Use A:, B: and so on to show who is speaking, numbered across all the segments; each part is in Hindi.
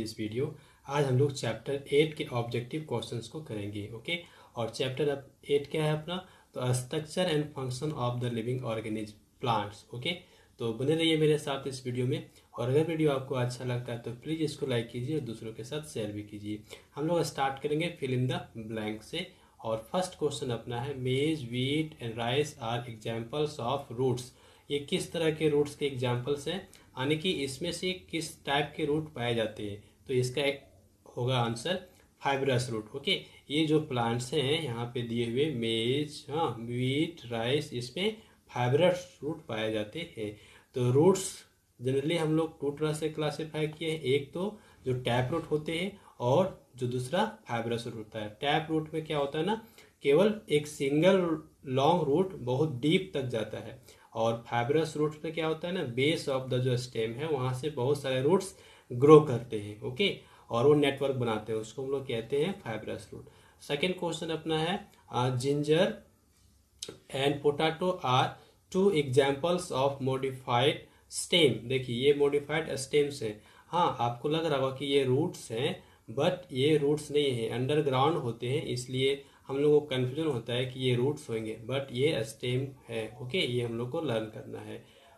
A: This video. आज हम लोग चैप्टर 8 के ऑब्जेक्टिव क्वेश्चंस को करेंगे। ओके, और चैप्टर 8 क्या है अपना? तो structure and function of the living organism plants. Okay, तो बने रहिए मेरे साथ इस वीडियो में। और अगर वीडियो आपको अच्छा लगता है तो प्लीज़ इसको लाइक कीजिए और दूसरों के साथ शेयर भी कीजिए। हम लोग स्टार्ट करेंगे फिल इन द ब्लैंक से। और फर्स्ट क्वेश्चन अपना है, maize, wheat and rice are examples of roots. ये किस तरह के रूट्स के एग्जाम्पल्स हैं, यानी कि इसमें से किस टाइप के रूट पाए जाते हैं? तो इसका एक होगा आंसर फाइब्रस रूट। ओके, ये जो प्लांट्स हैं यहाँ पे दिए हुए मेज, हाँ, व्हीट, राइस, इसमें फाइब्रस रूट पाए जाते हैं। तो रूट्स जनरली हम लोग टू तरह से क्लासीफाई किए हैं, एक तो जो टैप रूट होते हैं और जो दूसरा फाइब्रस रूट होता है। टैप रूट में क्या होता है ना, केवल एक सिंगल लॉन्ग रूट बहुत डीप तक जाता है। और फाइब्रस रूट में क्या होता है ना, बेस ऑफ द जो स्टेम है वहां से बहुत सारे रूट्स ग्रो करते हैं। ओके, और वो नेटवर्क बनाते हैं, उसको हम लोग कहते हैं फाइब्रस रूट। सेकेंड क्वेश्चन अपना है, ginger and potato are two examples of modified stem. देखिए ये मॉडिफाइड स्टेम्स हैं। हाँ, आपको लग रहा होगा कि ये रूट्स हैं, बट ये रूट्स नहीं है, अंडरग्राउंड होते हैं, इसलिए हम लोगों को कंफ्यूजन होता है कि ये रूट्स होंगे, बट ये स्टेम है। ओके, ये हम लोग को लर्न करना है।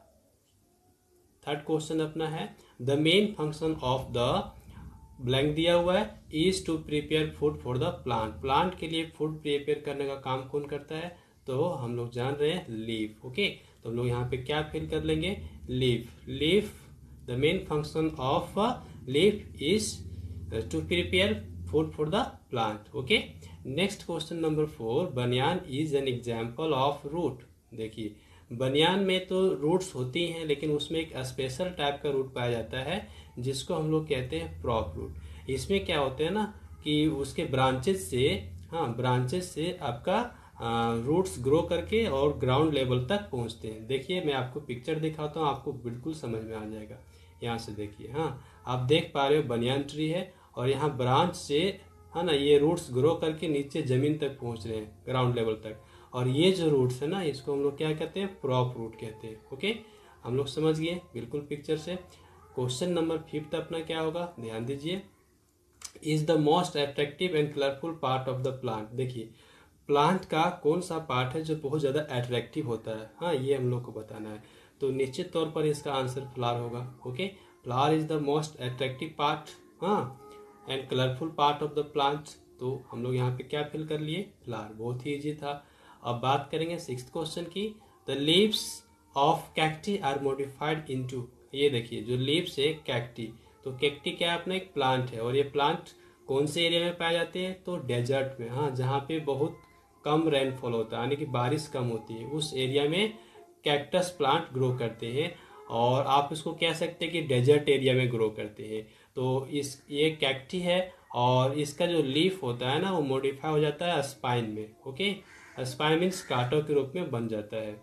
A: थर्ड क्वेश्चन अपना है, the main function of the blank दिया हुआ है, is to prepare food for the plant. Plant के लिए फूड प्रिपेयर करने का काम कौन करता है? तो हम लोग जान रहे हैं लीफ। ओके, तो हम लोग यहाँ पे क्या फिल कर लेंगे? Leaf. Leaf, the main function of leaf is to prepare food for the plant. Okay, next question number 4, banyan is an example of root. देखिए बनियान में तो रूट्स होती हैं, लेकिन उसमें एक स्पेशल टाइप का रूट पाया जाता है जिसको हम लोग कहते हैं प्रॉप रूट। इसमें क्या होता है ना कि उसके ब्रांचेस से, हाँ, ब्रांचेस से आपका रूट्स ग्रो करके और ग्राउंड लेवल तक पहुंचते हैं। देखिए मैं आपको पिक्चर दिखाता हूँ, आपको बिल्कुल समझ में आ जाएगा। यहाँ से देखिए, हाँ, आप देख पा रहे हो बनियान ट्री है और यहाँ ब्रांच से, है ना, ये रूट्स ग्रो करके नीचे जमीन तक पहुंच रहे हैं, ग्राउंड लेवल तक। और ये जो रूट्स है ना, इसको हम लोग क्या कहते हैं? प्रॉप रूट कहते हैं। ओके, हम लोग समझ गए बिल्कुल पिक्चर से। क्वेश्चन नंबर 5 अपना क्या होगा, ध्यान दीजिए। Is the most attractive and colourful part of the plant. देखिए प्लांट का कौन सा पार्ट है जो बहुत ज्यादा अट्रैक्टिव होता है? हाँ, ये हम लोग को बताना है। तो निश्चित तौर पर इसका आंसर फ्लावर होगा। Okay, flower is the most attractive part, हाँ, and colourful part of the plant. तो हम लोग यहाँ पे क्या फिल कर लिए? फ्लावर। बहुत ही इजी था। अब बात करेंगे 6th क्वेश्चन की। The leaves of cacti are modified into. ये देखिए जो लीव्स है कैक्टी, तो कैक्टी क्या है? अपना एक प्लांट है, और ये प्लांट कौन से एरिया में पाए जाते हैं? तो डेजर्ट में, हाँ, जहाँ पे बहुत कम रेनफॉल होता है, यानी कि बारिश कम होती है, उस एरिया में कैक्टस प्लांट ग्रो करते हैं। और आप इसको कह सकते हैं कि डेजर्ट एरिया में ग्रो करते हैं। तो ये कैक्टी है, और इसका जो लीफ होता है ना, वो मॉडिफाई हो जाता है स्पाइन में। ओके, स्पाइन मीन्स कांटों के रूप में बन जाता है।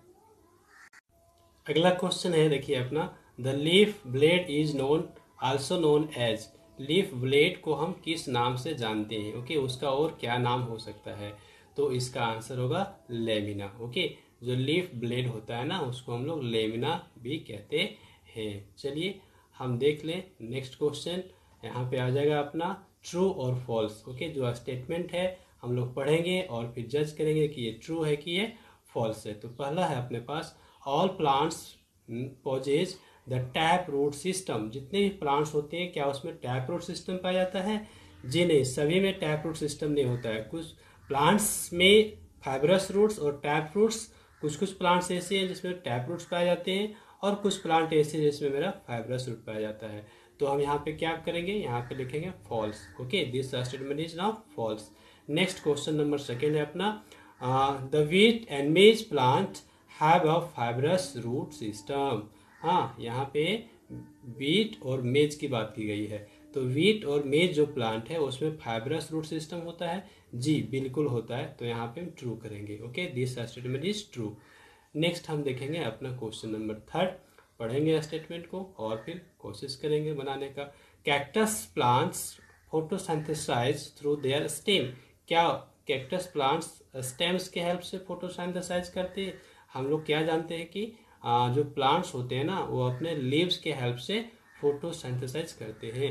A: अगला क्वेश्चन है, देखिए अपना, the leaf blade is known also known as. Leaf blade को हम किस नाम से जानते हैं? ओके, उसका और क्या नाम हो सकता है? तो इसका आंसर होगा लेमिना। ओके, जो लीफ ब्लेड होता है ना, उसको हम लोग लेमिना भी कहते हैं। चलिए हम देख लें नेक्स्ट क्वेश्चन। यहाँ पे आ जाएगा अपना ट्रू और फॉल्स। ओके, जो स्टेटमेंट है हम लोग पढ़ेंगे और फिर जज करेंगे कि ये ट्रू है कि ये फॉल्स है। तो पहला है अपने पास, all plants possess the tap root system. जितने भी प्लांट्स होते हैं क्या उसमें टैप रूट सिस्टम पाया जाता है? जी नहीं, सभी में टैप रूट सिस्टम नहीं होता है। कुछ प्लांट्स में फाइब्रस रूट्स और टैप रूट्स, कुछ प्लांट्स ऐसे हैं जिसमें टैप रूट्स पाए जाते हैं, और कुछ प्लांट ऐसे हैं जिसमें मेरा फाइब्रस रूट पाया जाता है। तो हम यहाँ पे क्या करेंगे? यहाँ पे लिखेंगे false. Okay, this statement is now false. Next question number 2 है अपना, the wheat and maize plant have a fibrous root system. हाँ, यहाँ पे व्हीट और मेज की बात की गई है। तो व्हीट और मेज जो प्लांट है उसमें फाइब्रस रूट सिस्टम होता है? जी बिल्कुल होता है। तो यहाँ पे हम ट्रू करेंगे। Okay, this statement is true. Next हम देखेंगे अपना क्वेश्चन नंबर 3, पढ़ेंगे स्टेटमेंट को और फिर कोशिश करेंगे बनाने का। Cactus plants photosynthesise through their stem. क्या कैक्टस प्लांट्स स्टेम्स के हेल्प से फोटोसिंथेसाइज करते हैं? हम लोग क्या जानते हैं कि जो प्लांट्स होते हैं ना, वो अपने लीव्स के हेल्प से फोटोसिंथेसाइज करते हैं।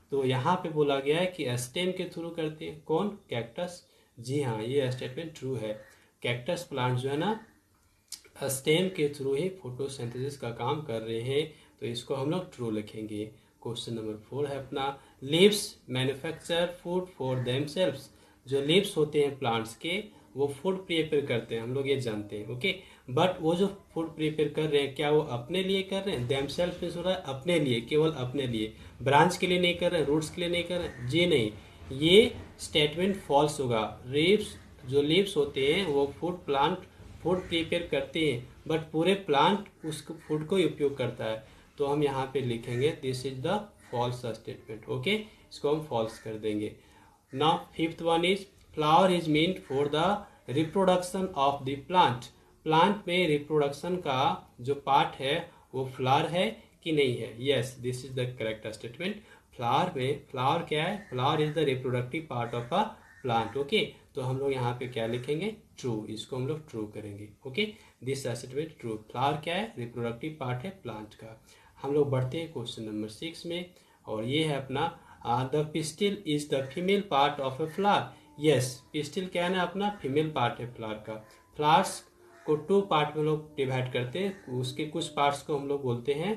A: तो यहाँ पे बोला गया है कि स्टेम के थ्रू करते हैं। कौन? कैक्टस। जी हाँ, ये स्टेटमेंट ट्रू है। कैक्टस प्लांट जो है ना स्टेम के थ्रू ही फोटोसिंथेसिस का काम कर रहे हैं, तो इसको हम लोग ट्रू लिखेंगे। क्वेश्चन नंबर 4 है अपना, leaves manufacture food for themselves. जो लीव्स होते हैं प्लांट्स के वो फूड प्रिपेयर करते हैं, हम लोग ये जानते हैं, ओके। बट वो जो फूड प्रिपेयर कर रहे हैं क्या वो अपने लिए कर रहे हैं? देमसेल्व्स में हो रहा है अपने लिए, केवल अपने लिए, ब्रांच के लिए नहीं कर रहे हैं, रूट्स के लिए नहीं कर रहे हैं, जी नहीं, ये स्टेटमेंट फॉल्स होगा। जो लीव्स होते हैं वो फूड प्रिपेयर करते हैं, बट पूरे प्लांट उस फूड को उपयोग करता है, तो हम यहाँ पे लिखेंगे this is the false statement, okay. इसको हम फॉल्स कर देंगे। Now fifth one is, flower is meant for the reproduction of the plant. Plant में रिप्रोडक्शन का जो पार्ट है वो फ्लावर है कि नहीं है? Yes, this is the correct statement. Flower क्या है? Flower is the reproductive part of a plant, okay. तो हम लोग यहाँ पे क्या लिखेंगे? ट्रू। इसको हम लोग ट्रू करेंगे, okay. This statement true. Flower क्या है? रिप्रोडक्टिव पार्ट है प्लांट का। हम लोग बढ़ते हैं क्वेश्चन नंबर 6 में, और ये है अपना the pistil is the female part of a flower. Yes, pistil क्या है ना अपना फीमेल पार्ट है फ्लावर का। फ्लावर्स को 2 पार्ट में लोग डिवाइड करते हैं, उसके कुछ पार्ट्स को हम लोग बोलते हैं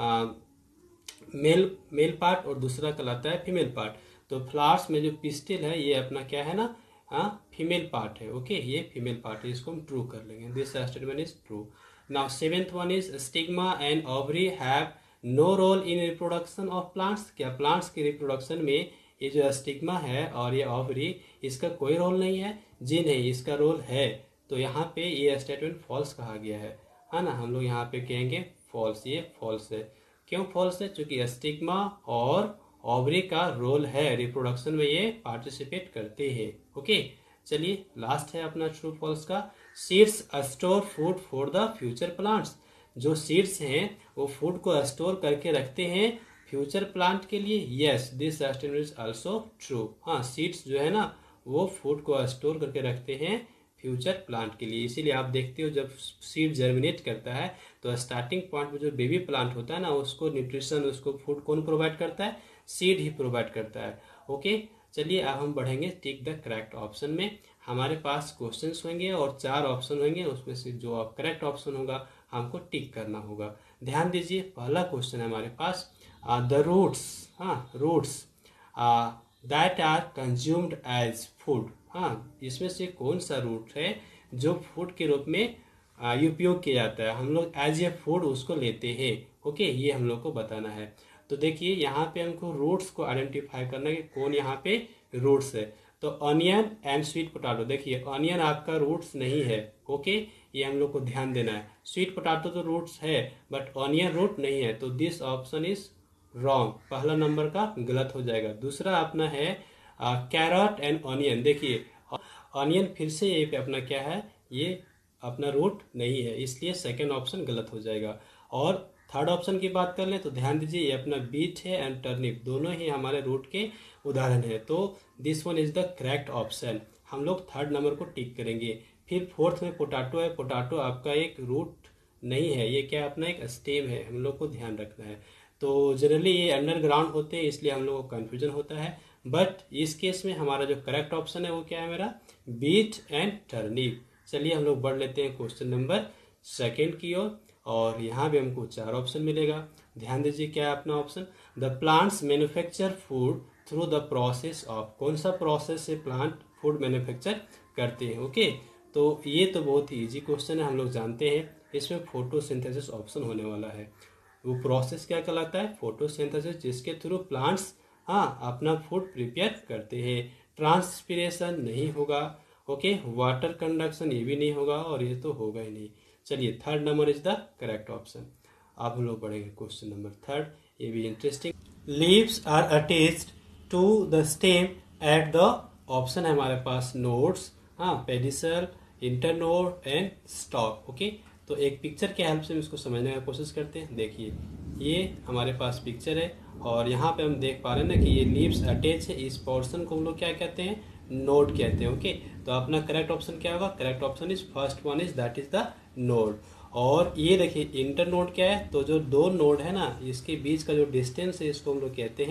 A: मेल पार्ट और दूसरा कहलाता है फीमेल पार्ट। तो फ्लावर्स में जो पिस्टिल है ये अपना क्या है ना फीमेल पार्ट है, ओके। ये फीमेल पार्ट है, इसको हम ट्रू कर लेंगे। This statement is true. Now 7th one is, stigma and ovary have no role in reproduction of plants. क्या प्लांट्स के रिप्रोडक्शन में ये जो स्टिग्मा है और ये ओवरी, इसका कोई रोल नहीं है? जी नहीं, इसका रोल है। तो यहाँ पे ये स्टेटमेंट फॉल्स कहा गया है ना। हम लोग यहाँ पे कहेंगे फॉल्स, ये फॉल्स है। क्यों फॉल्स है? क्योंकि स्टिग्मा और ओवरी का रोल है रिप्रोडक्शन में, ये पार्टिसिपेट करते हैं, ओके। चलिए लास्ट है अपना ट्रू फॉल्स का, seeds store food for the future plants. जो सीड्स हैं वो फूड को स्टोर करके रखते हैं फ्यूचर प्लांट के लिए। Yes, this statement is also true. हाँ, सीड्स जो है ना वो फूड को स्टोर करके रखते हैं फ्यूचर प्लांट के लिए। इसीलिए आप देखते हो जब सीड जर्मिनेट करता है तो स्टार्टिंग पॉइंट में जो बेबी प्लांट होता है ना उसको न्यूट्रिशन, उसको फूड कौन प्रोवाइड करता है? सीड ही प्रोवाइड करता है, ओके। चलिए अब हम बढ़ेंगे टिक द करेक्ट ऑप्शन में। हमारे पास क्वेश्चंस होंगे और 4 ऑप्शन होंगे, उसमें से जो करेक्ट ऑप्शन होगा हमको टिक करना होगा। ध्यान दीजिए, पहला क्वेश्चन है हमारे पास, the roots, roots that are consumed as food. इसमें से कौन सा रूट है जो फूड के रूप में उपयोग किया जाता है, हम लोग एज ए फूड उसको लेते हैं, ओके। ये हम लोग को बताना है। तो देखिए यहाँ पे हमको रूट्स को आइडेंटिफाई करना है कि कौन यहाँ पे रूट्स है। तो ऑनियन एंड स्वीट पोटैटो, देखिए ऑनियन आपका रूट्स नहीं है, ओके। ये हम लोग को ध्यान देना है। स्वीट पोटैटो तो रूट्स है बट ऑनियन रूट नहीं है, तो दिस ऑप्शन इज रॉन्ग, पहला नंबर का गलत हो जाएगा। दूसरा अपना है कैरट एंड ऑनियन। देखिए ऑनियन फिर से ये पे अपना क्या है, ये अपना रूट नहीं है, इसलिए सेकंड ऑप्शन गलत हो जाएगा। और थर्ड ऑप्शन की बात कर लें तो ध्यान दीजिए ये अपना बीट है एंड टर्निप, दोनों ही हमारे रूट के उदाहरण है। तो this one is the correct option. हम लोग थर्ड नंबर को टिक करेंगे। फिर फोर्थ में पोटैटो है, पोटैटो आपका एक रूट नहीं है, ये क्या अपना एक स्टेम है, हम लोग को ध्यान रखना है। तो जनरली ये अंडरग्राउंड होते हैं इसलिए हम लोग को कन्फ्यूजन होता है, बट इस केस में हमारा जो करेक्ट ऑप्शन है वो क्या है मेरा, बीट एंड टर्निप। चलिए हम लोग बढ़ लेते हैं क्वेश्चन नंबर 2 की ओर, और यहाँ भी हमको 4 ऑप्शन मिलेगा। ध्यान दीजिए क्या है अपना option, the plants manufacture food through the process of. कौन सा प्रोसेस से प्लांट फूड मैन्युफैक्चर करते हैं, ओके। तो ये तो बहुत ही इजी क्वेश्चन है, हम लोग जानते हैं। इसमें फोटोसिंथेसिस ऑप्शन होने वाला है। वो प्रोसेस क्या कहलाता है, फोटोसिंथेसिस, जिसके थ्रू प्लांट्स अपना फूड प्रिपेयर करते हैं। ट्रांसपिरेशन नहीं होगा, ओके। वाटर कंडक्शन ये भी नहीं होगा, और ये तो होगा ही नहीं। चलिए third number is the correct option. अब हम लोग बढ़ेंगे क्वेश्चन नंबर 3, ये भी interesting. Leaves are attached to the stem at the, option है हमारे पास nodes, pedicel, internode and stalk, okay. तो एक पिक्चर के हेल्प से हम इसको समझने की कोशिश करते हैं। देखिए ये हमारे पास पिक्चर है और यहाँ पे हम देख पा रहे हैं ना कि ये लीव्स अटैच है, इस पोर्शन को हम लोग क्या कहते हैं, नोड कहते हैं, ओके। तो अपना करेक्ट ऑप्शन क्या होगा, correct option is first one is that is the node. और ये देखिए इंटर नोड क्या है, तो जो 2 नोड है ना इसके बीच का जो डिस्टेंस है इसको हम लोग कहते हैं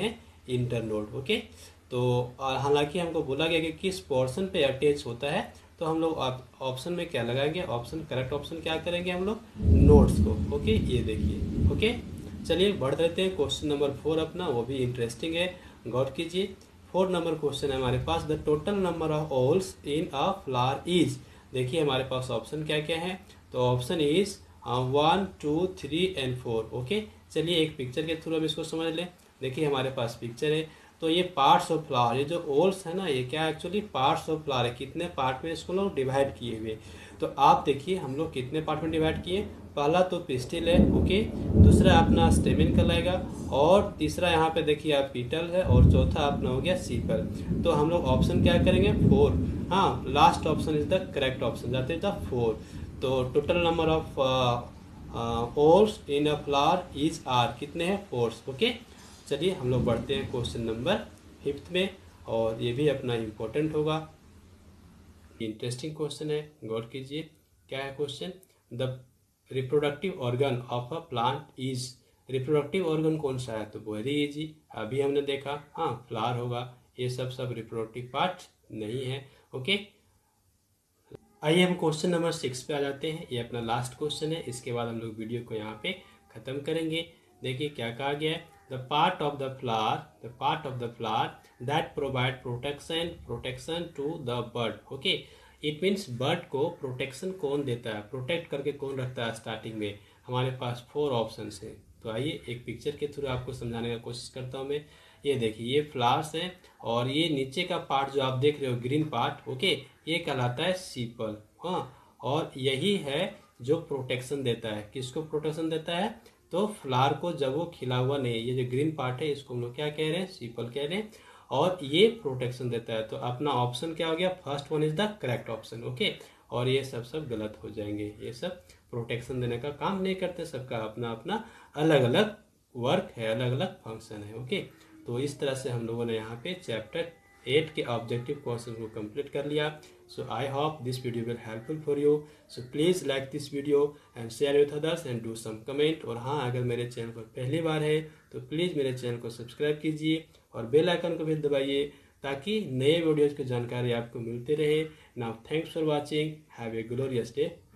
A: इंटरनोड। ओके, तो हालांकि हमको बोला गया कि किस पोर्शन पे अटैच होता है, तो हम लोग ऑप्शन में क्या लगाएंगे, ऑप्शन करेक्ट ऑप्शन क्या करेंगे हम लोग, नोड्स को। ओके, ये देखिए। ओके, चलिए बढ़ देते हैं क्वेश्चन नंबर 4 अपना, वो भी इंटरेस्टिंग है, गौर कीजिए। 4 नंबर क्वेश्चन है हमारे पास, the total number of whorls in a flower is. देखिए हमारे पास ऑप्शन क्या क्या है, तो ऑप्शन इज 1 2 3 एंड 4। ओके, चलिए एक पिक्चर के थ्रू हम इसको समझ लें। देखिए हमारे पास पिक्चर है, तो ये पार्ट्स ऑफ फ्लावर, ये जो ओल्स है ना, ये क्या एक्चुअली पार्ट्स ऑफ फ्लावर है। कितने पार्ट में इसको लोग डिवाइड किए हुए, तो आप देखिए हम लोग कितने पार्ट में डिवाइड किए। पहला तो पिस्टिल है, ओके, दूसरा अपना स्टेमिन कहलाएगा, और तीसरा यहाँ पे देखिए आप पीटल है, और चौथा अपना हो गया सीपल। तो हम लोग ऑप्शन क्या करेंगे, 4। हाँ, last option is the correct option, जाते द 4। तो total number of whorls in a flower is are, कितने हैं, 4। ओके, चलिए हम लोग बढ़ते हैं क्वेश्चन नंबर 5 में, और ये भी अपना इम्पोर्टेंट होगा, इंटरेस्टिंग क्वेश्चन है, गौर कीजिए। क्या है question, the reproductive organ of a plant is. Reproductive organ कौन सा है, तो वेरी इजी, अभी हमने देखा, हाँ फ्लावर होगा। ये सब रिप्रोडक्टिव पार्ट नहीं है। ओके, आइए हम क्वेश्चन नंबर 6 पे आ जाते हैं, ये अपना लास्ट क्वेश्चन है, इसके बाद हम लोग वीडियो को यहाँ पे खत्म करेंगे। देखिए क्या कहा गया है, the part of the flower that provide protection to the bird. Okay, it means bird को प्रोटेक्शन कौन देता है, प्रोटेक्ट करके कौन रखता है स्टार्टिंग में, हमारे पास 4 ऑप्शन है। तो आइए एक पिक्चर के थ्रू आपको समझाने का कोशिश करता हूँ मैं। ये देखिए ये फ्लावर्स हैं, और ये नीचे का पार्ट जो आप देख रहे हो ग्रीन पार्ट, ओके, ये कहलाता है सीपल। हाँ, और यही है जो प्रोटेक्शन देता है, किसको प्रोटेक्शन देता है, तो फ्लावर को जब वो खिला हुआ नहीं है, ये जो ग्रीन पार्ट है इसको हम लोग क्या कह रहे हैं, सीपल कह रहे हैं, और ये प्रोटेक्शन देता है। तो अपना ऑप्शन क्या हो गया, first one is the correct option. Okay, और ये सब गलत हो जाएंगे, ये सब प्रोटेक्शन देने का काम नहीं करते, सबका अपना अपना अलग अलग वर्क है, अलग अलग फंक्शन है। ओके, तो इस तरह से हम लोगों ने यहाँ पे चैप्टर 8 के ऑब्जेक्टिव क्वेश्चन को कंप्लीट कर लिया। So I hope this video will helpful for you. So please like this video and share with others and do some comment. और हाँ, अगर मेरे चैनल पर पहली बार है तो प्लीज़ मेरे चैनल को सब्सक्राइब कीजिए और बेल आइकन को भी दबाइए, ताकि नए वीडियोज़ की जानकारी आपको मिलती रहे। Now thanks for watching, have a glorious day.